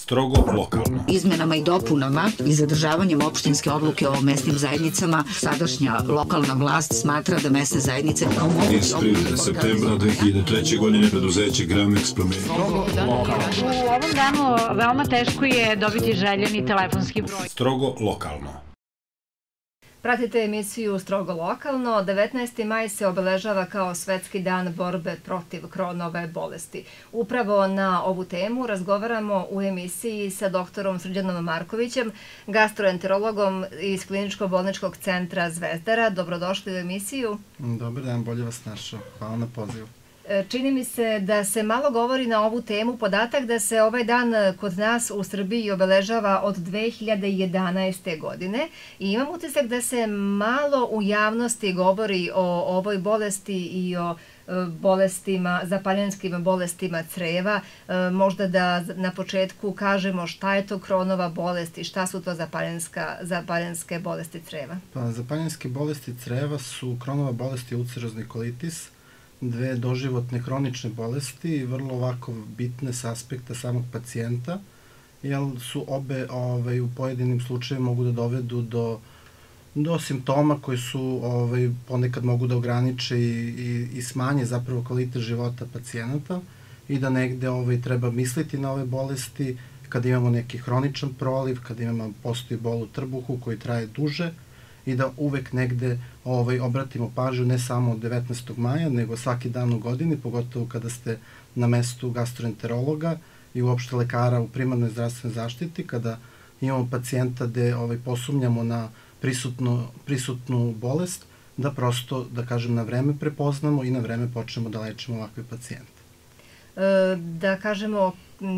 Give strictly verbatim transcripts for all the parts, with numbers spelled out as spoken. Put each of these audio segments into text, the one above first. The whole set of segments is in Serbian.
Strogo lokalno. Izmenama i dopunama i zadržavanjem opštinske odluke o mesnim zajednicama, sadašnja lokalna vlast smatra da mesne zajednice kao moguće... Iz prirode septembra dve hiljade treće. godine preduzeće Gramex promenilo. U ovom danu veoma teško je dobiti željeni telefonski broj. Strogo lokalno. Pratite emisiju Strogo lokalno. devetnaesti maj se obeležava kao Svetski dan borbe protiv Kronove bolesti. Upravo na ovu temu razgovaramo u emisiji sa doktorom Srđanom Markovićem, gastroenterologom iz Kliničko-bolničkog centra Zvezdara. Dobrodošli u emisiju. Dobar dan, bolje vas našao. Hvala na pozivu. Čini mi se da se malo govori na ovu temu. Podatak da se ovaj dan kod nas u Srbiji obeležava od dve hiljade jedanaeste. godine i imam utisak da se malo u javnosti govori o ovoj bolesti i o bolestima, zapaljenskim bolestima creva. Možda da na početku kažemo šta je to Kronova bolest i šta su to zapaljenske bolesti creva. Pa, zapaljenske bolesti creva su Kronova bolest i ulcerozni kolitis, dve doživotne hronične bolesti, vrlo ovako bitne s aspekta samog pacijenta, jer su obe ovaj, u pojedinim slučajevima mogu da dovedu do, do simptoma koji su ovaj, ponekad mogu da ograniče i, i, i smanje zapravo kvalitet života pacijenata i da negde ovaj, treba misliti na ove bolesti kada imamo neki hroničan proliv, kada imamo postoji bol u trbuhu koji traje duže, i da uvek negde ovaj, obratimo pažnju ne samo devetnaestog maja, nego svaki dan u godini, pogotovo kada ste na mestu gastroenterologa i uopšte lekara u primarnoj zdravstvenoj zaštiti, kada imamo pacijenta gde ovaj, posumnjamo na prisutno, prisutnu bolest, da prosto, da kažem, na vreme prepoznamo i na vreme počnemo da lečimo ovakve pacijente. E, da kažemo,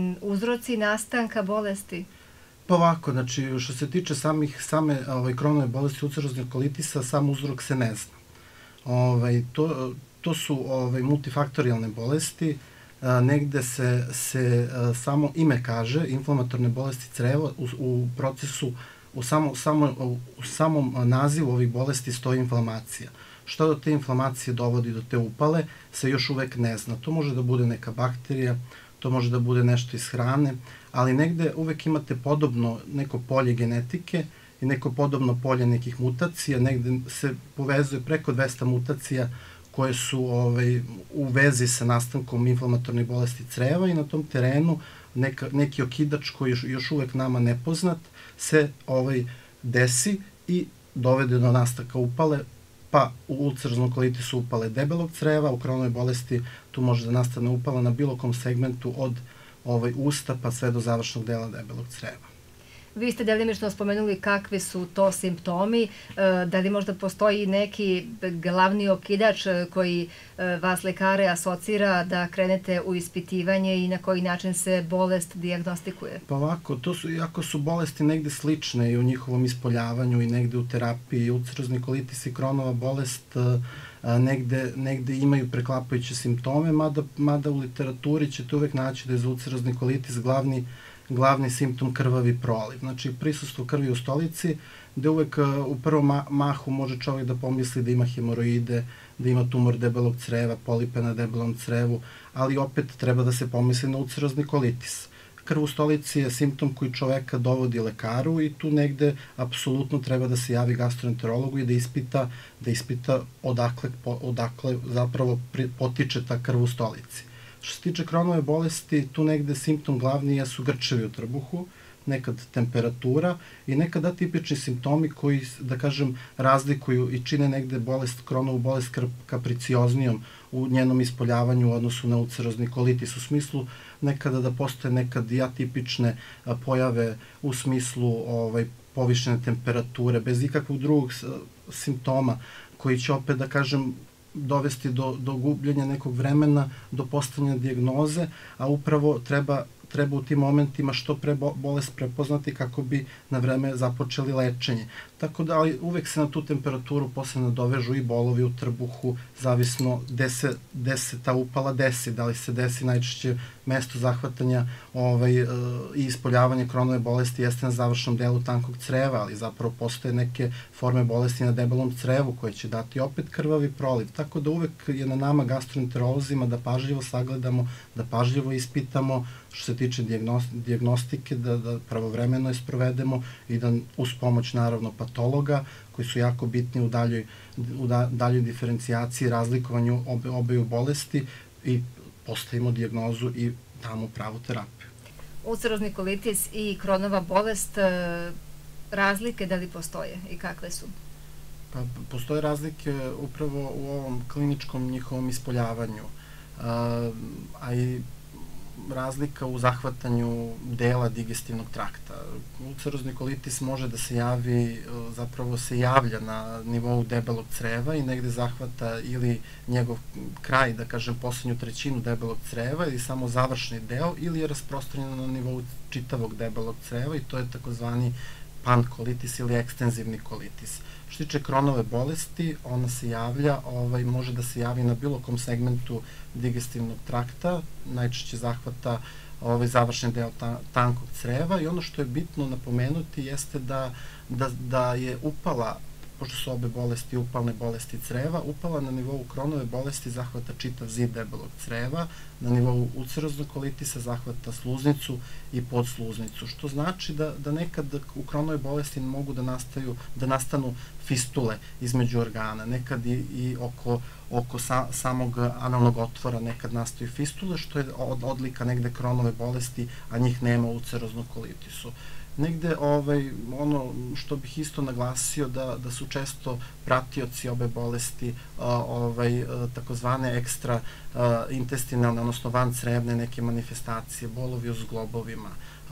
uzroci nastanka bolesti? Pa ovako, znači, što se tiče samih, same ovaj, Kronove bolesti ulceroznog kolitisa, sam uzrok se ne zna. Ovaj, to, to su ovaj, multifaktorijalne bolesti, a, negde se, se a, samo ime kaže, inflamatorne bolesti creva, u, u procesu, u, samo, samo, u samom nazivu ovih bolesti stoji inflamacija. Što do te inflamacije dovodi do te upale, se još uvek ne zna. To može da bude neka bakterija, to može da bude nešto iz hrane, ali negde uvek imate podobno neko polje genetike i neko podobno polje nekih mutacija, negde se povezuje preko dvesta mutacija koje su ovaj, u vezi sa nastankom inflamatorne bolesti creva i na tom terenu neka, neki okidač koji još, još uvek nama nepoznat se ovaj, desi i dovede do nastanka upale, pa u ulceroznom kolitisu upale debelog creva, u Kronovoj bolesti tu može da nastane upala na bilo kom segmentu od ovaj, usta pa sve do završnog dela debelog creva. Vi ste delimično spomenuli kakvi su to simptomi, da li možda postoji neki glavni okidač koji vas lekare asocira da krenete u ispitivanje i na koji način se bolest dijagnostikuje? Pa ovako, to su, iako su bolesti negde slične i u njihovom ispoljavanju i negde u terapiji, ulcerozni kolitis i Kronova bolest negde, negde imaju preklapajuće simptome, mada, mada u literaturi ćete uvek naći da je za ulcerozni kolitis glavni glavni simptom krvavi proliv. Znači, prisustvo krvi u stolici, gde uvek u prvom mahu može čovjek da pomisli da ima hemoroide, da ima tumor debelog creva, polipe na debelom crevu, ali opet treba da se pomisli na ulcerozni kolitis. Krv u stolici je simptom koji čoveka dovodi lekaru i tu negde apsolutno treba da se javi gastroenterologu i da ispita, da ispita odakle, odakle zapravo potiče ta krv u stolici. Što se tiče Kronove bolesti, tu negde simptom glavni jesu grčevi u trbuhu, nekad temperatura i nekad atipični simptomi koji, da kažem, razlikuju i čine negde bolest, Kronovu bolest kapricioznijom u njenom ispoljavanju u odnosu na ulcerozni kolitis, u smislu nekada da postoje nekad i atipične pojave u smislu ovaj, povišene temperature, bez ikakvog drugog simptoma koji će opet, da kažem, dovesti do, do gubljenja nekog vremena, do postavljanja dijagnoze, a upravo treba, treba u tim momentima što pre bolest prepoznati kako bi na vreme započeli lečenje. Tako da, ali uvek se na tu temperaturu posle nadovežu i bolovi u trbuhu, zavisno gde se, gde se ta upala desi, da li se desi najčešće mesto zahvatanja ovaj, i ispoljavanja Kronove bolesti jeste na završnom delu tankog creva, ali zapravo postoje neke forme bolesti na debelom crevu koje će dati opet krvavi proliv. Tako da uvek je na nama gastroenterolozima da pažljivo sagledamo, da pažljivo ispitamo, što se tiče dijagnostike, da, da pravovremeno je sprovedemo i da uz pomoć naravno patologa, koji su jako bitni u daljoj, u da, daljoj diferencijaciji, razlikovanju obe, obeju bolesti i postavimo dijagnozu i damo pravu terapiju. Ulcerozni kolitis i Kronova bolest, razlike da li postoje i kakve su? Pa, postoje razlike upravo u ovom kliničkom njihovom ispoljavanju, a, a i razlika u zahvatanju dela digestivnog trakta. Ulcerozni kolitis može da se javi, zapravo se javlja na nivou debelog creva i negde zahvata ili njegov kraj, da kažem, poslednju trećinu debelog creva ili samo završni deo, ili je rasprostranjeno na nivou čitavog debelog creva i to je takozvani pankolitis ili ekstenzivni kolitis. Što tiče Kronove bolesti, ona se javlja, ovaj, može da se javi na bilo kom segmentu digestivnog trakta, najčešće zahvata ovaj, završni deo ta, tankog creva i ono što je bitno napomenuti jeste da, da, da je upala, pošto su obe bolesti upalne bolesti creva, upala na nivou Kronove bolesti zahvata čitav zid debelog creva, na nivou ulceroznog kolitisa zahvata sluznicu i podsluznicu, što znači da, da nekad u Kronove bolesti mogu da, nastaju, da nastanu fistule između organa, nekad i, i oko, oko sa, samog analnog otvora nekad nastaju fistule, što je od, odlika negde Kronove bolesti, a njih nema u ulceroznom kolitisu. Negde ovaj, ono što bih isto naglasio da, da su često pratioci obe bolesti ovaj, takozvane ekstra intestinalne, odnosno vancrevne neke manifestacije, bolovi u zglobovima,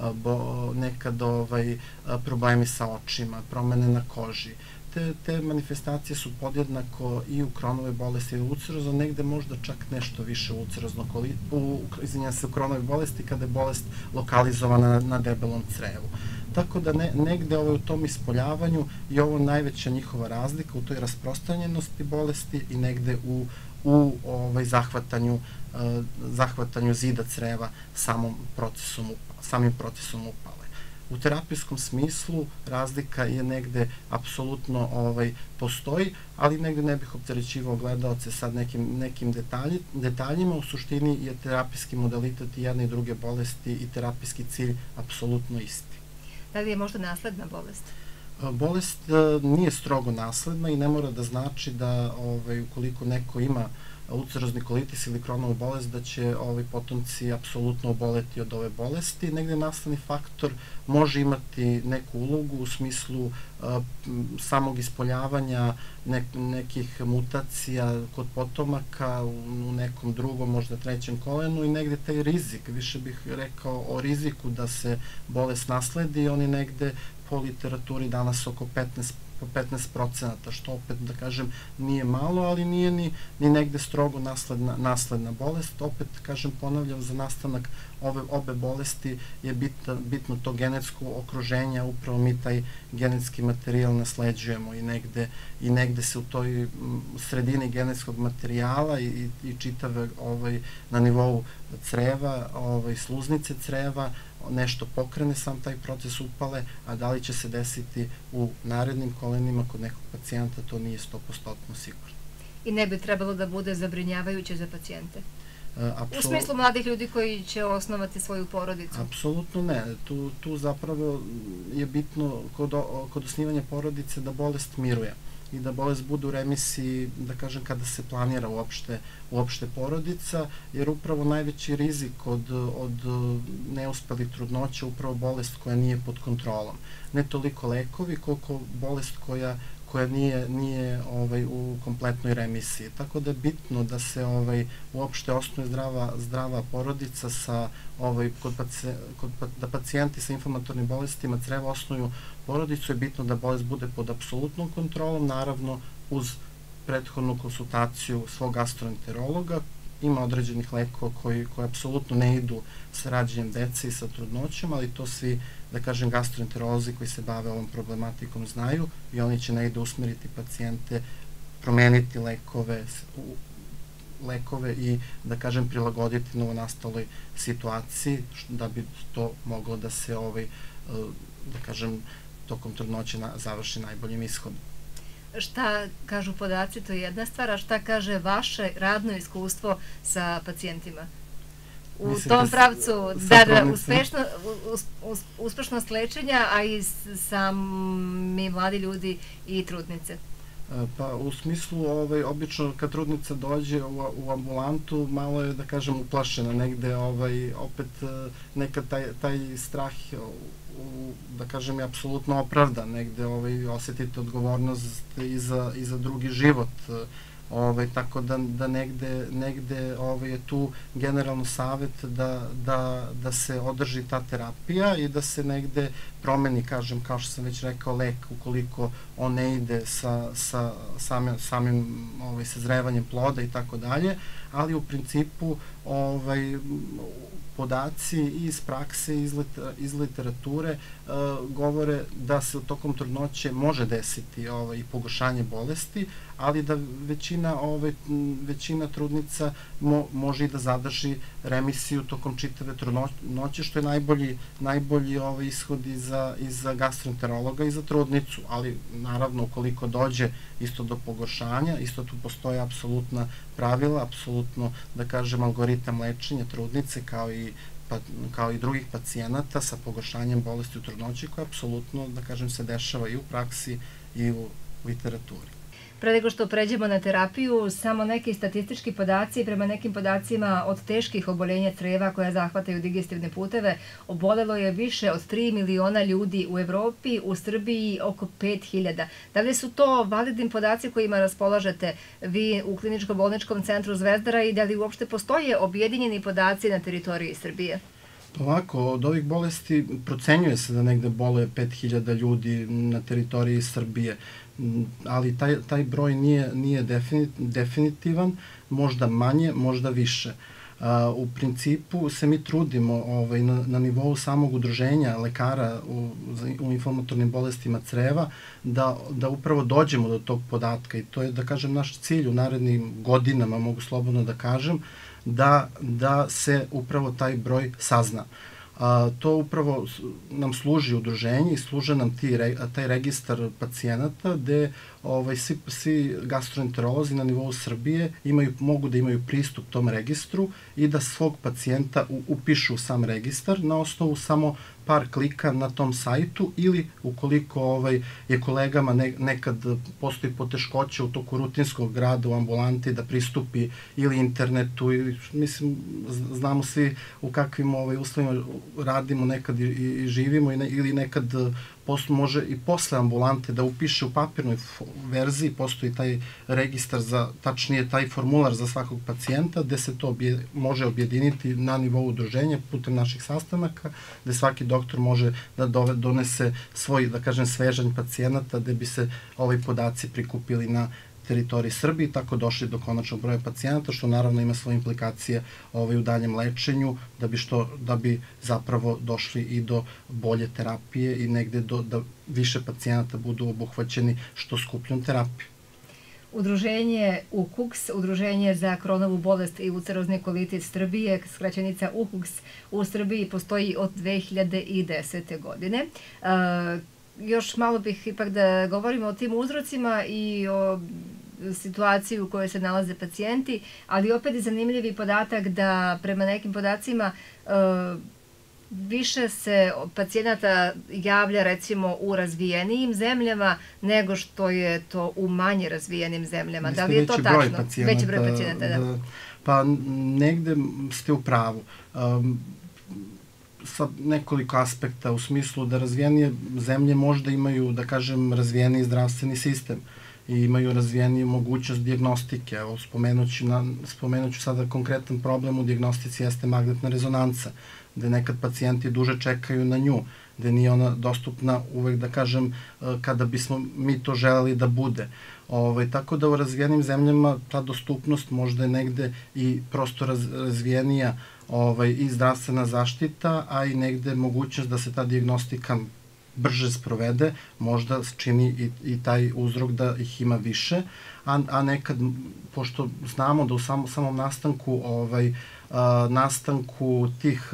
bo, nekad ovaj, problemi sa očima, promene na koži. Te, te manifestacije su podjednako i u Kronove bolesti i u ulcerozno, negde možda čak nešto više u ulcerozno kolitis, u, izvinjam se, u Kronove bolesti kada je bolest lokalizovana na, na debelom crevu. Tako da ne, negde ovaj, u tom ispoljavanju je ovo najveća njihova razlika u toj rasprostranjenosti bolesti i negde u, u ovaj, zahvatanju, uh, zahvatanju zida creva samom procesom, samim procesom upale. U terapijskom smislu razlika je negde apsolutno ovaj, postoji, ali negde ne bih opterećivao gledaoce sad nekim, nekim detalji, detaljima. U suštini je terapijski modalitet i jedne i druge bolesti i terapijski cilj apsolutno isti. Da li je možda nasledna bolest? Bolest nije strogo nasledna i ne mora da znači da ovaj, ukoliko neko ima ulcerozni kolitis ili Kronovu bolest, da će ovaj, potomci apsolutno oboleti od ove bolesti. Negde nasledni faktor može imati neku ulogu u smislu a, samog ispoljavanja ne, nekih mutacija kod potomaka u, u nekom drugom, možda trećem kolenu i negde taj rizik, više bih rekao o riziku da se bolest nasledi, oni negde po literaturi danas oko petnaest po petnaest procenata, što opet, da kažem, nije malo, ali nije ni, ni negde strogo nasledna, nasledna bolest. Opet, kažem, ponavljam, za nastanak ove, obe bolesti je bitno, bitno to genetsko okruženje, upravo mi taj genetski materijal nasleđujemo i negde, i negde se u toj sredini genetskog materijala i, i, i čitave ovaj, na nivou creva, ovaj, sluznice creva, nešto pokrene sam taj proces upale, a da li će se desiti u narednim kolenima kod nekog pacijenta, to nije sto posto sigurno. I ne bi trebalo da bude zabrinjavajuće za pacijente? Apsolutno, u smislu mladih ljudi koji će osnovati svoju porodicu? Apsolutno ne. Tu, tu zapravo je bitno kod, kod osnivanja porodice da bolest miruje i da bolest bude u remisiji, da kažem, kada se planira uopšte, uopšte porodica, jer upravo najveći rizik od, od neuspelih trudnoća upravo bolest koja nije pod kontrolom. Ne toliko lekovi, koliko bolest koja koja nije, nije ovaj, u kompletnoj remisiji. Tako da je bitno da se ovaj, uopšte osnuje zdrava, zdrava porodica sa, ovaj, kod paci, kod, da pacijenti sa inflamatornim bolestima creva osnuju porodicu, je bitno da bolest bude pod apsolutnom kontrolom, naravno uz prethodnu konsultaciju svog gastroenterologa. Ima određenih lekova koji, koji apsolutno ne idu sa rađenjem dece i sa trudnoćom, ali to svi, da kažem, gastroenterolozi koji se bave ovom problematikom znaju i oni će negde usmeriti pacijente, promeniti lekove, lekove i, da kažem, prilagoditi novonastaloj situaciji da bi to moglo da se, ovaj, da kažem, tokom trudnoće na, završi najboljim ishodom. Šta kažu podaci, to je jedna stvar, a šta kaže vaše radno iskustvo sa pacijentima? u Mislim tom da s- pravcu, sa da, da, trudnicama. uspešno, us, us, uspešnost lečenja, a i s- sami mladi ljudi i trudnice. E, Pa u smislu, ovaj, obično kad trudnica dođe u, u ambulantu, malo je, da kažem, uplašena negde, ovaj, opet e, nekad taj, taj strah, u, da kažem, je apsolutno opravdan, negde ovaj, osetite odgovornost i za, i za drugi život, e, ovaj, tako da, da negde, negde ovaj, je tu generalno savet da, da, da se održi ta terapija i da se negde promeni, kažem, kao što sam već rekao, lek ukoliko on ne ide sa, sa samim, samim ovaj, sazrevanjem ploda i tako dalje, ali u principu ovaj, podaci iz prakse, iz, liter, iz literature uh, govore da se u tokom trudnoće može desiti ovaj, pogoršanje bolesti, ali da većina, ovaj, većina trudnica mo, može i da zadrži remisiju tokom čitave trudnoće, što je najbolji, najbolji ovaj, ishod i za, i za gastroenterologa i za trudnicu, ali naravno ukoliko dođe isto do pogoršanja, isto tu postoje apsolutna pravila, apsolutno, da kažem, algoritam lečenja trudnice kao i pa, kao i drugih pacijenata sa pogoršanjem bolesti u trudnoći, koja apsolutno, da kažem, se dešava i u praksi i u literaturi. Pre nego što pređemo na terapiju, samo neki statistički podaci. Prema nekim podacima od teških oboljenja creva koja zahvataju digestivne puteve, obolelo je više od tri miliona ljudi u Evropi, u Srbiji oko pet hiljada. Da li su to validni podaci kojima raspolažete vi u Kliničko-bolničkom centru Zvezdara i da li uopšte postoje objedinjeni podaci na teritoriji Srbije? Ovako, od ovih bolesti procenjuje se da negde boluje pet hiljada ljudi na teritoriji Srbije, ali taj, taj broj nije, nije definit, definitivan, možda manje, možda više. A, u principu se mi trudimo ovaj, na, na nivou samog udruženja lekara u, u inflamatornim bolestima creva da, da upravo dođemo do tog podatka i to je, da kažem, naš cilj u narednim godinama, mogu slobodno da kažem, da, da se upravo taj broj sazna. A, to upravo nam služi udruženje i služe nam ti, taj registar pacijenata gde ovaj, svi, svi gastroenterolozi na nivou Srbije imaju, mogu da imaju pristup tom registru i da svog pacijenta u, upišu u sam registar na osnovu samo par klika na tom sajtu ili ukoliko ovaj, je kolegama ne, nekad postoji poteškoća u toku rutinskog rada u ambulanti da pristupi ili internetu ili, mislim, znamo svi u kakvim ovaj, uslovima radimo nekad i, i živimo i ne, ili nekad posto, može i posle ambulante da upiše u papirnoj verziji, postoji taj registar za, tačnije taj formular za svakog pacijenta gde se to obje, može objediniti na nivou udruženja putem naših sastanaka, gde svaki doktor može da dove, donese svoj, da kažem, svežanj pacijenata gde bi se ovi podaci prikupili na teritoriji Srbije i tako došli do konačnog broja pacijenata, što naravno ima svoje implikacije ovaj, u daljem lečenju, da bi, što, da bi zapravo došli i do bolje terapije i negde do, da više pacijenata budu obuhvaćeni što skupljom terapijom. Udruženje U K U K S, Udruženje za kronovu bolest i ulcerozni kolitis Srbije, skraćenica U K U K S, u Srbiji postoji od dve hiljade desete. godine. E, još malo bih ipak da govorimo o tim uzrocima i o situaciji u kojoj se nalaze pacijenti, ali opet je zanimljivi podatak da prema nekim podacima e, više se pacijenata javlja recimo u razvijenijim zemljama nego što je to u manje razvijenim zemljama. Da li je to tačno? Veći broj pacijenata, da. da. Pa negde ste u pravu. Um, sa nekoliko aspekta u smislu da razvijenije zemlje možda imaju, da kažem, razvijeniji zdravstveni sistem i imaju razvijeniju mogućnost dijagnostike. Evo, spomenuću, na, spomenuću sada konkretan problem u dijagnostici jeste magnetna rezonanca, gde nekad pacijenti duže čekaju na nju, gde nije ona dostupna uvek, da kažem, kada bismo mi to želeli da bude. Ove, tako da u razvijenim zemljama ta dostupnost možda je negde i prosto raz, razvijenija ovaj, i zdravstvena zaštita, a i negde mogućnost da se ta dijagnostika brže sprovede, možda čini i, i taj uzrok da ih ima više, a, a nekad, pošto znamo da u sam, samom nastanku ovaj, nastanku tih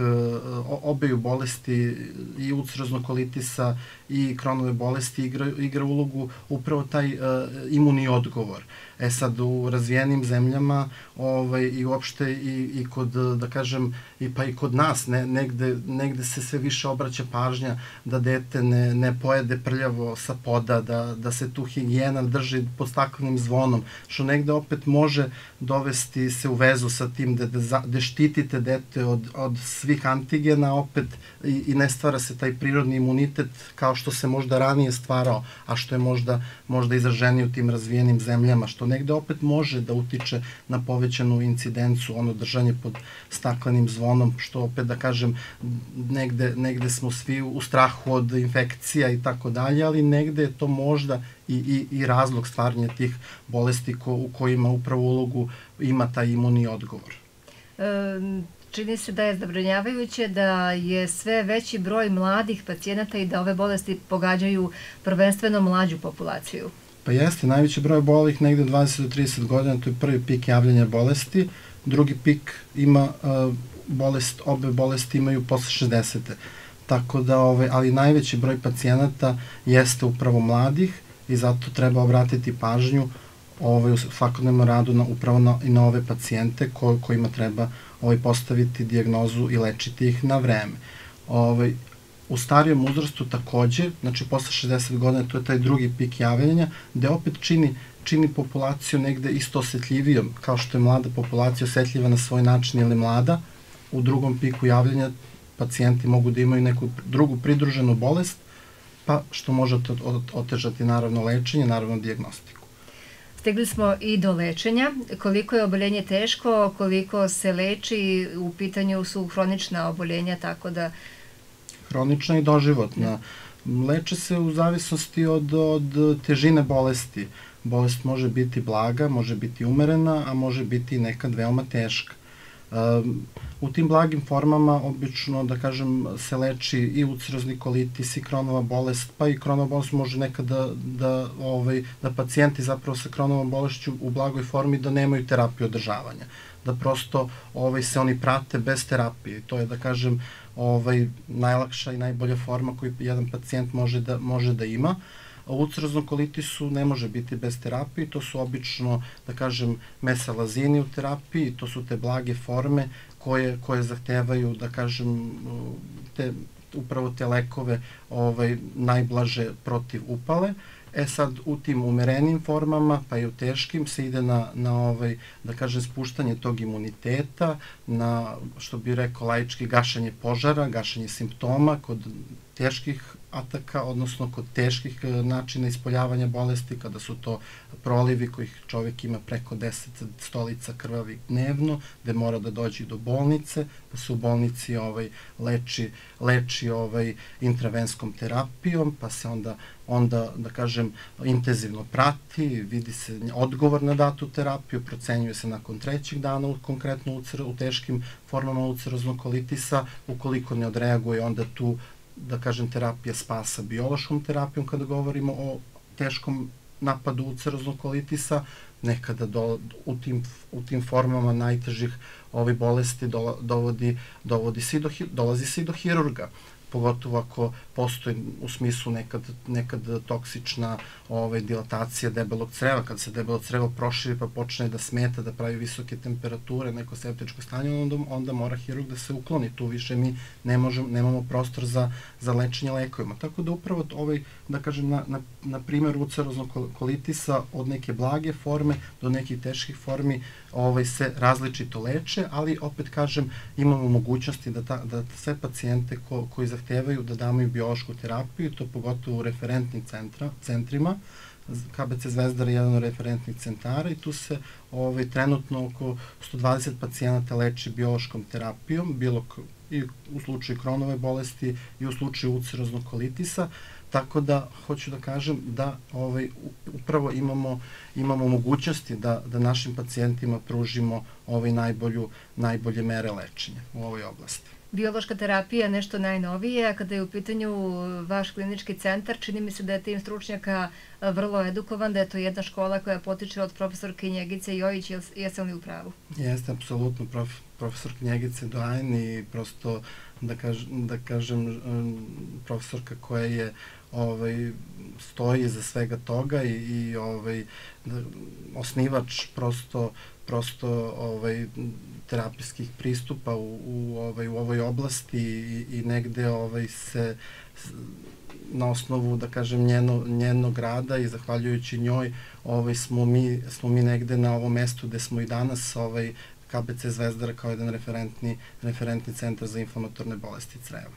obeju bolesti i ulceroznog kolitisa i Kronove bolesti igra, igra ulogu upravo taj imunni odgovor. E sad, u razvijenim zemljama ovaj, i uopšte i, i kod, da kažem, i pa i kod nas, ne, negde, negde se sve više obraća pažnja da dete ne, ne pojede prljavo sa poda, da, da se tu higijena drži pod staklenim zvonom, što negde opet može dovesti se u vezu sa tim da, da, da štitite dete od, od svih antigena opet i, i ne stvara se taj prirodni imunitet kao što se možda ranije stvarao, a što je možda, možda izraženije u tim razvijenim zemljama, što negde opet može da utiče na povećanu incidencu, ono držanje pod staklenim zvonom, što opet da kažem, negde, negde smo svi u strahu od infekcija i tako dalje, ali negde je to možda i, i, i razlog stvaranja tih bolesti ko, u kojima upravo ulogu ima taj imunni odgovor. E, čini se da je zabrinjavajuće da je sve veći broj mladih pacijenata i da ove bolesti pogađaju prvenstveno mlađu populaciju. Pa jeste, najveći broj obolelih negde dvadeset do trideset godina, to je prvi pik javljanja bolesti, drugi pik ima uh, bolest, obe bolesti imaju posle šezdesete. Tako da, ovaj, ali najveći broj pacijenata jeste upravo mladih i zato treba obratiti pažnju ovaj, u svakodnevnom radu na, upravo na, i na ove pacijente ko, kojima treba ovaj, postaviti dijagnozu i lečiti ih na vreme. Ovaj, U starijem uzrastu takođe, znači posle šezdeset godina, to je taj drugi pik javljanja, gde opet čini, čini populaciju negde isto osetljivijom, kao što je mlada populacija osetljiva na svoj način ili mlada. U drugom piku javljanja pacijenti mogu da imaju neku drugu pridruženu bolest, pa što može otežati naravno lečenje, naravno dijagnostiku. Stigli smo i do lečenja. Koliko je oboljenje teško, koliko se leči, u pitanju su hronična oboljenja, tako da hronična i doživotna. Leče se u zavisnosti od, od težine bolesti. Bolest može biti blaga, može biti umerena, a može biti nekad veoma teška. Um, u tim blagim formama obično, da kažem, se leči i ulcerozni kolitis i Kronova bolest, pa i Kronova bolest može nekad da, da, ovaj, da pacijenti zapravo sa Kronovom bolešću u blagoj formi da nemaju terapiju održavanja. Da prosto ovaj, se oni prate bez terapije. To je, da kažem, ovaj, najlakša i najbolja forma koju jedan pacijent može da, može da ima. U ulceroznom kolitisu ne može biti bez terapije, to su obično, da kažem, mesalazini u terapiji, to su te blage forme koje, koje zahtevaju, da kažem, te, upravo te lekove ovaj, najblaže protiv upale. E sad, u tim umerenim formama, pa i u teškim, se ide na, na ovaj, da kažem, spuštanje tog imuniteta, na, što bi rekao laički, gašenje požara, gašenje simptoma kod teških ataka, odnosno kod teških načina ispoljavanja bolesti, kada su to prolivi kojih čovjek ima preko deset stolica krvavih dnevno, gde mora da dođe do bolnice, pa se u bolnici ovaj, leči, leči ovaj, intravenskom terapijom, pa se onda, onda, da kažem, intenzivno prati, vidi se odgovor na datu terapiju, procenjuje se nakon trećeg dana, konkretno u teškim formama ulceroznog kolitisa, ukoliko ne odreaguje, onda tu, da kažem, terapija spasa biološkom terapijom kada govorimo o teškom napadu ulceroznog kolitisa, nekada do, u, tim, u tim formama najtežih ovih bolesti do, dovodi, dovodi se do, dolazi se i do hirurga, pogotovo ako postoji u smislu nekad, nekad toksična ovaj, dilatacija debelog creva, kad se debelo crevo proširi pa počne da smeta, da pravi visoke temperature, neko septičko stanje, onda, onda mora hirurg da se ukloni. Tu više mi ne možemo, nemamo prostor za, za lečenje lekovima. Tako da upravo ovaj, da kažem, na, na, na primjer ulceroznog kolitisa od neke blage forme do nekih teških formi ovaj, se različito leče, ali opet kažem, imamo mogućnosti da, ta, da sve pacijente ko, koji zahtevaju da damo i biološku terapiju, to pogotovo u referentnim centra, centrima. K B C Zvezdara je jedan od referentnih centara i tu se ovaj, trenutno oko sto dvadeset pacijenata leči biološkom terapijom, bilo i u slučaju Kronove bolesti i u slučaju ulceroznog kolitisa, tako da hoću da kažem da ovaj, upravo imamo, imamo mogućnosti da, da našim pacijentima pružimo ovaj, najbolju, najbolje mere lečenja u ovoj oblasti. Biološka terapija je nešto najnovije, a kada je u pitanju vaš klinički centar, čini mi se da je tim stručnjaka vrlo edukovan, da je to jedna škola koja potiče od profesorke Njegice Jojić, jesam li u pravu? Jeste, apsolutno. Prof, profesor Knjegice Doajn i prosto da, kaž, da kažem profesorka koja je ovaj, stoji za svega toga i, i ovaj, da, osnivač prosto prosto ovaj, terapijskih pristupa u, u, ovaj, u ovoj oblasti i, i negde ovaj, se na osnovu, da kažem, njeno, njenog rada i zahvaljujući njoj ovaj, smo, mi, smo mi negde na ovom mestu gde smo i danas ovaj, K B C Zvezdara kao jedan referentni, referentni centar za inflamatorne bolesti creva.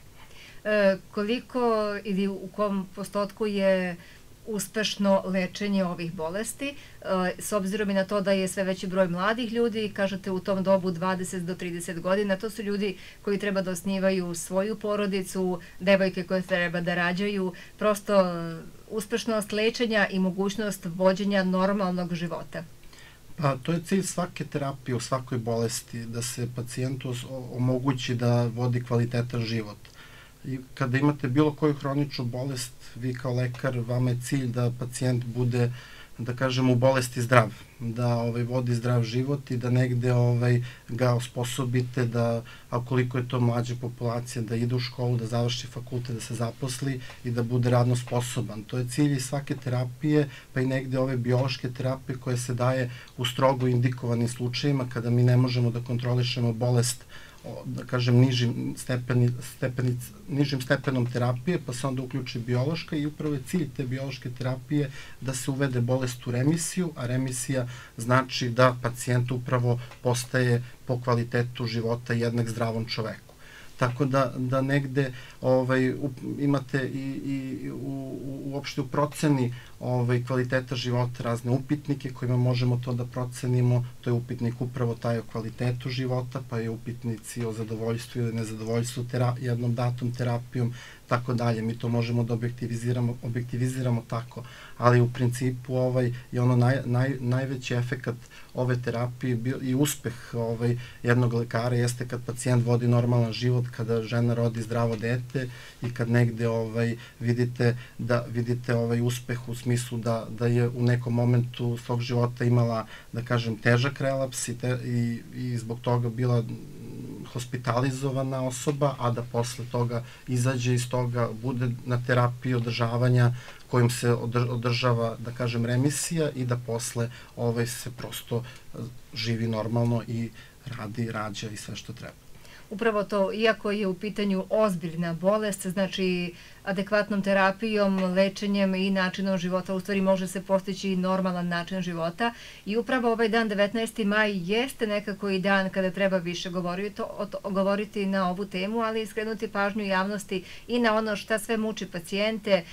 E, koliko ili u kom postotku je uspešno lečenje ovih bolesti, s obzirom i na to da je sve veći broj mladih ljudi, kažete u tom dobu dvadeset do trideset godina, to su ljudi koji treba da osnivaju svoju porodicu, devojke koje treba da rađaju, prosto uspešnost lečenja i mogućnost vođenja normalnog života. Pa to je cilj svake terapije u svakoj bolesti, da se pacijentu omogući da vodi kvalitetan život. I kada imate bilo koju hroničnu bolest, vi kao lekar, vama je cilj da pacijent bude, da kažem, u bolesti zdrav, da ovaj, vodi zdrav život i da negde ovaj, ga osposobite da, a koliko je to mlađa populacija, da ide u školu, da završi fakultet, da se zaposli i da bude radno sposoban. To je cilj svake terapije, pa i negde ove biološke terapije koje se daje u strogo indikovanim slučajima kada mi ne možemo da kontrolišemo bolest, da kažem, nižim, stepeni, stepenic, nižim stepenom terapije, pa se onda uključi biološka i upravo je cilj te biološke terapije da se uvede bolest u remisiju, a remisija znači da pacijent upravo postaje po kvalitetu života jednak zdravom čoveku. Tako da, da negde ovaj, u, imate i, i u, u, uopšte u proceni ovaj, kvaliteta života razne upitnike kojima možemo to da procenimo. To je upitnik upravo taj o kvalitetu života, pa je upitnici o zadovoljstvu ili nezadovoljstvu tera, jednom datom terapijom, tako dalje. Mi to možemo da objektiviziramo, objektiviziramo tako, ali u principu ovaj, je ono naj, naj, najveći efekat ove terapije i uspeh ovaj, jednog lekara jeste kad pacijent vodi normalan život, kada žena rodi zdravo dete i kad negde ovaj, vidite, da, vidite ovaj, uspeh u smislu da, da je u nekom momentu svog života imala, da kažem, težak relaps i, te, i, i zbog toga bila hospitalizovana osoba, a da posle toga izađe iz toga, bude na terapiji održavanja kojim se održava, da kažem, remisija i da posle ovaj, se prosto živi normalno i radi, rađa i sve što treba. Upravo to, iako je u pitanju ozbiljna bolest, znači adekvatnom terapijom, lečenjem i načinom života, u stvari može se postići i normalan način života i upravo ovaj dan devetnaesti maj jeste nekako i dan kada treba više govoriti, govoriti na ovu temu, ali i skrenuti pažnju javnosti i na ono šta sve muči pacijente,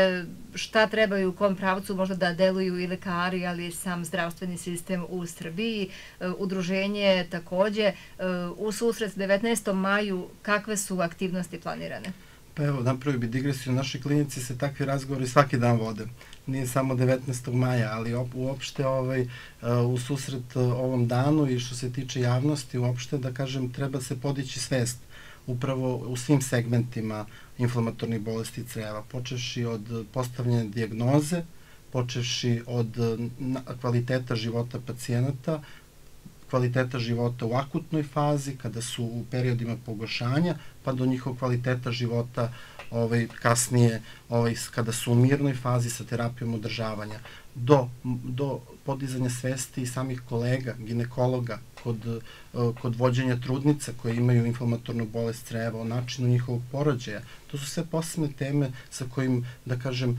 šta trebaju u kom pravcu možda da deluju i lekari, ali i sam zdravstveni sistem u Srbiji, udruženje takođe. U susret devetnaestom maju kakve su aktivnosti planirane? Pa evo, napravio bi digresiju, u našoj klinici se takvi razgovori svaki dan vode. Nije samo devetnaestog maja, ali op, uopšte ovaj, u susret ovom danu i što se tiče javnosti, uopšte, da kažem, treba se podići svest upravo u svim segmentima inflamatornih bolesti creva, počevši od postavljanja dijagnoze, počevši od kvaliteta života pacijenata, kvaliteta života u akutnoj fazi, kada su u periodima pogoršanja, pa do njihovog kvaliteta života ovaj, kasnije, ovaj, kada su u mirnoj fazi sa terapijom održavanja, do, do podizanja svesti i samih kolega, ginekologa, kod, kod vođenja trudnica koje imaju inflamatornu bolest creva, o načinu njihovog porođaja. To su sve posebne teme sa kojim, da kažem,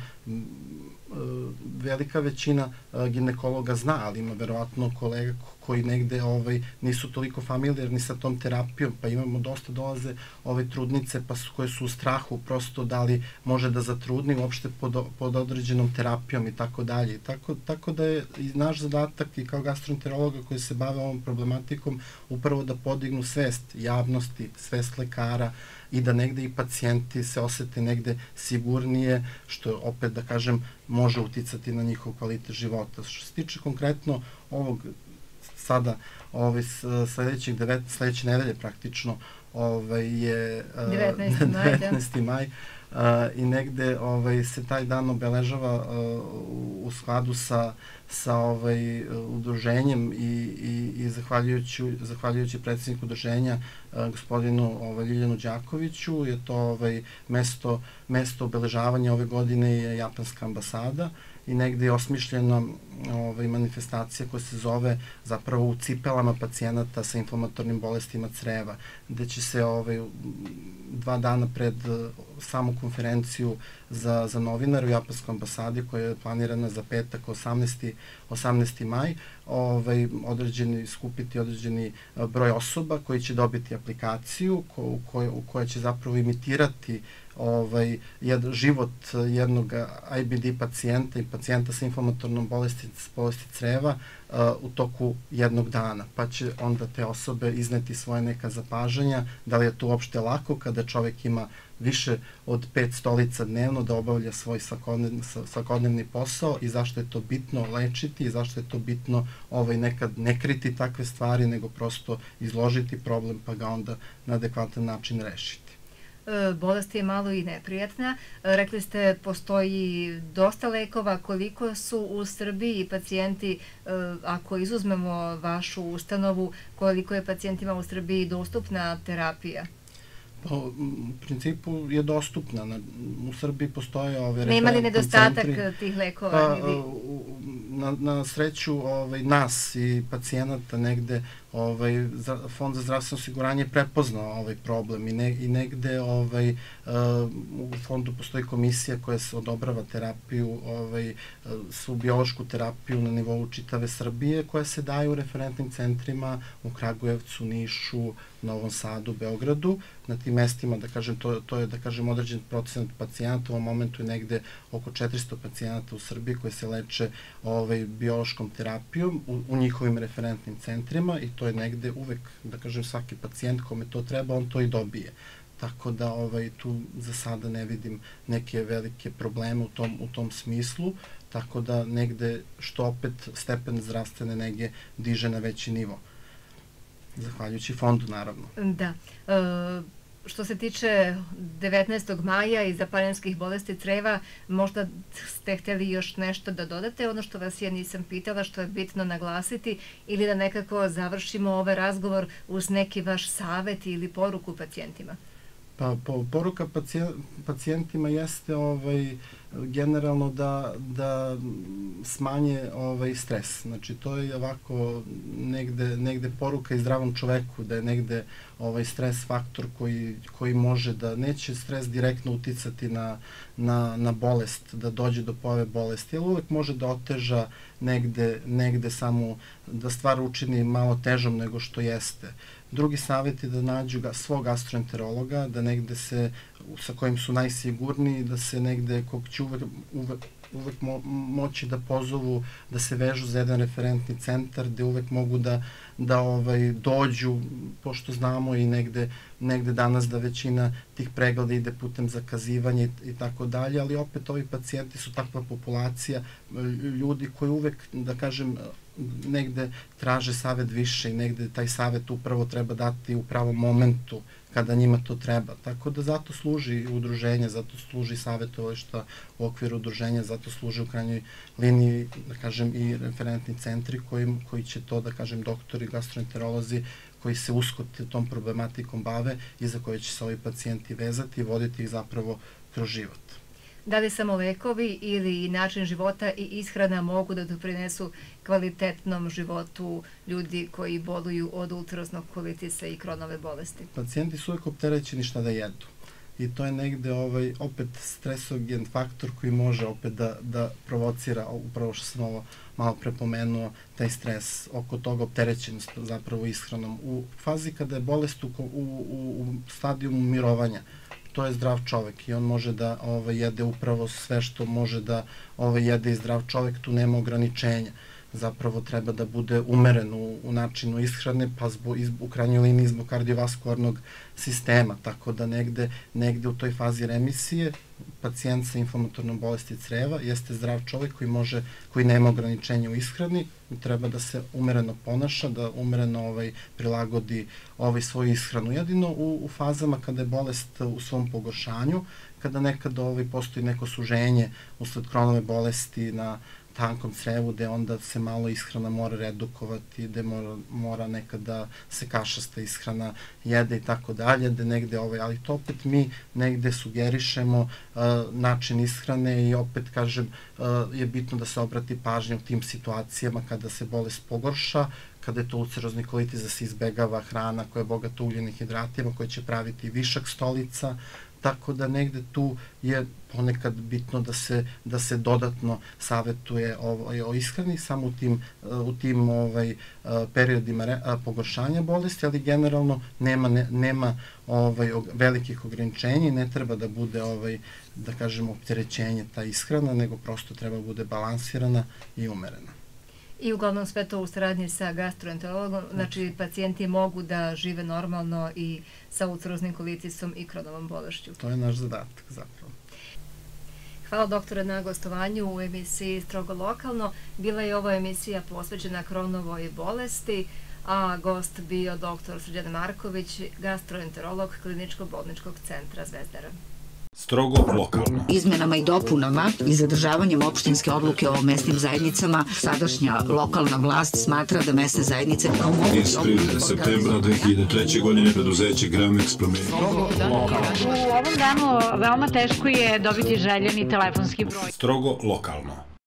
velika većina ginekologa zna, ali ima verovatno kolega koji negde ovaj, nisu toliko familijarni sa tom terapijom, pa imamo dosta dolaze ove trudnice pa su, koje su u strahu prosto da li može da zatrudni uopšte pod, pod određenom terapijom i tako dalje. Tako, tako da je i naš zadatak i kao gastroenterologa koji se bave ovom problematikom upravo da podignu svest javnosti, svest lekara i da negde i pacijenti se osete negde sigurnije, što opet, da kažem, može uticati na njihov kvalitet života. Što se tiče konkretno ovog sada ovaj, sledećih devet, sledeće nedelje praktično ovaj, je uh, devetnaesti maj, da. devetnaesti maj, Uh, i negde ovaj, se taj dan obeležava uh, u skladu sa, sa ovaj, udruženjem i, i, i zahvaljujući, zahvaljujući predsjedniku udruženja uh, gospodinu ovaj, Ljiljanu Đakoviću, je to ovaj, mesto, mesto obeležavanja ove godine je japanska ambasada i negde je osmišljena ovaj, manifestacija koja se zove zapravo u cipelama pacijenata sa inflamatornim bolestima creva, gde će se ovaj, dva dana pred samu konferenciju za, za novinare u japanskoj ambasadi koja je planirana za petak osamnaesti maj, ovaj, određeni, skupiti određeni broj osoba koji će dobiti aplikaciju ko, u, koj, u kojoj će zapravo imitirati ovaj, jed, život jednog I B D pacijenta i pacijenta sa inflamatornom bolesti, bolesti creva uh, u toku jednog dana, pa će onda te osobe izneti svoje neka zapažanja, da li je to uopšte lako kada čovek ima više od pet stolica dnevno da obavlja svoj svakodnevni, svakodnevni posao i zašto je to bitno lečiti i zašto je to bitno ovaj, nekad ne kriti takve stvari, nego prosto izložiti problem pa ga onda na adekvatan način rešiti. Bolest je malo i neprijatna. Rekli ste, postoji dosta lekova. Koliko su u Srbiji pacijenti, ako izuzmemo vašu ustanovu, koliko je pacijentima u Srbiji dostupna terapija? Pa, u principu je dostupna. Na, u Srbiji postoje ove Nema li nedostatak centri, tih lekova? Pa, ili... na, na sreću ovaj, nas i pacijenata negde ovaj, Fond za zdravstveno osiguranje je prepoznao ovaj problem i, ne, i negde ovaj, uh, u fondu postoji komisija koja se odobrava terapiju, ovaj, svu biološku terapiju na nivou čitave Srbije koja se daje u referentnim centrima u Kragujevcu, Nišu, Novom Sadu, Beogradu. Na tim mestima, da kažem, to, to je da kažem određen procenat pacijenata, u ovom momentu je negde oko četiristo pacijenata u Srbiji koji se leče ovaj, biološkom terapijom u, u njihovim referentnim centrima i to je negde uvek, da kažem, svaki pacijent kome to treba, on to i dobije. Tako da ovaj, tu za sada ne vidim neke velike probleme u tom, u tom smislu, tako da negde što opet stepen zdravstvene nege diže na veći nivo. Zahvaljujući fondu, naravno. Da. E, što se tiče devetnaestog maja i zapaljenskih bolesti creva, možda ste hteli još nešto da dodate, ono što vas ja nisam pitala, što je bitno naglasiti, ili da nekako završimo ovaj razgovor uz neki vaš savet ili poruku pacijentima? Pa, po, poruka pacijentima jeste ovaj, generalno da, da smanje ovaj, stres. Znači, to je ovako negde, negde poruka i zdravom čoveku, da je negde ovaj, stres faktor koji, koji može da, neće stres direktno uticati na, na, na bolest, da dođe do pojave bolesti, ali uvek može da oteža negde, negde samo, da stvar učini malo težom nego što jeste. Drugi savjet je da nađu ga, svog gastroenterologa, da negde se, sa kojim su najsigurniji, da se negde, kog će uvek, uvek, uvek mo, moći da pozovu, da se vežu za jedan referentni centar, gde uvek mogu da, da ovaj, dođu, pošto znamo i negde, negde danas da većina tih pregleda ide putem zakazivanja i, i tako dalje, ali opet ovi pacijenti su takva populacija, ljudi koji uvek, da kažem, negde traže savet više i negde taj savet upravo treba dati u pravom momentu kada njima to treba. Tako da zato služi udruženje, zato služi savjetovališta u okviru udruženja, zato služi u krajnjoj liniji, da kažem, i referentni centri koji, koji će to, da kažem, doktori, gastroenterolozi koji se usko tom problematikom bave i za koje će se ovi pacijenti vezati i voditi ih zapravo kroz život. Da li samo lekovi ili način života i ishrana mogu da doprinesu kvalitetnom životu ljudi koji boluju od ulceroznog kolitisa i Kronove bolesti? Pacijenti su uvek opterećeni šta da jedu. I to je negde ovaj, opet stresogen faktor koji može opet da, da provocira, upravo što sam ovo malo prepomenuo, taj stres oko toga opterećenost zapravo ishranom. U fazi kada je bolest u, u, u stadijumu mirovanja, to je zdrav čovek i on može da ovaj, jede upravo sve što može da ovaj, jede i zdrav čovek, tu nema ograničenja. Zapravo treba da bude umeren u, u načinu ishrane, pa zbog, u krajnjoj liniji zbog kardiovaskularnog sistema, tako da negde, negde u toj fazi remisije pacijent sa inflamatornom bolesti creva jeste zdrav čovjek koji može, koji nema ograničenja u ishrani, treba da se umereno ponaša, da umereno ovaj, prilagodi ovaj, svoju ishranu. Jedino u, u fazama kada je bolest u svom pogoršanju, kada nekada ovaj, postoji neko suženje usled Kronove bolesti na tankom crevu, gde onda se malo ishrana mora redukovati, gde mora, mora nekada se kašasta ishrana jede i tako dalje, gde negde ovaj, ali to opet mi negde sugerišemo uh, način ishrane i opet kažem uh, je bitno da se obrati pažnja u tim situacijama kada se bolest pogorša, kada je to ulcerozni kolitis, da se izbegava hrana koja je bogata ugljenim hidratima, koja će praviti višak stolica, tako da negde tu je ponekad bitno da se, da se dodatno savetuje o, o ishrani samo u tim, u tim ovaj, periodima re, pogoršanja bolesti, ali generalno nema, ne, nema ovaj, velikih ograničenja i ne treba da bude ovaj, da kažemo opterećenje ta ishrana, nego prosto treba bude balansirana i umerena. I uglavnom sve to u saradnji sa gastroenterologom, znači pacijenti mogu da žive normalno i sa ulceroznim kolitisom i Kronovom bolešću. To je naš zadatak zapravo. Hvala doktore na gostovanju u emisiji Strogo lokalno. Bila je ovo emisija posvećena Kronovoj bolesti, a gost bio doktor Srđan Marković, gastroenterolog Kliničko-bolničkog centra Zvezdara. Strogo lokalno. Izmenama i dopunama i zadržavanjem opštinske odluke o mesnim zajednicama, sadašnja lokalna vlast smatra da mesne zajednice kao mogu... Iz prirode septembra dve hiljade treće. godine preduzeće Gramex promenilo. U ovom danu veoma teško je dobiti željeni telefonski broj. Strogo lokalno.